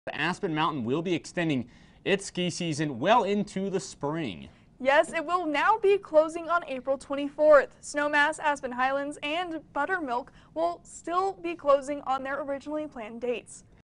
Aspen Mountain will be extending its ski season well into the spring. Yes, it will now be closing on April 24th. Snowmass, Aspen Highlands, and Buttermilk will still be closing on their originally planned dates.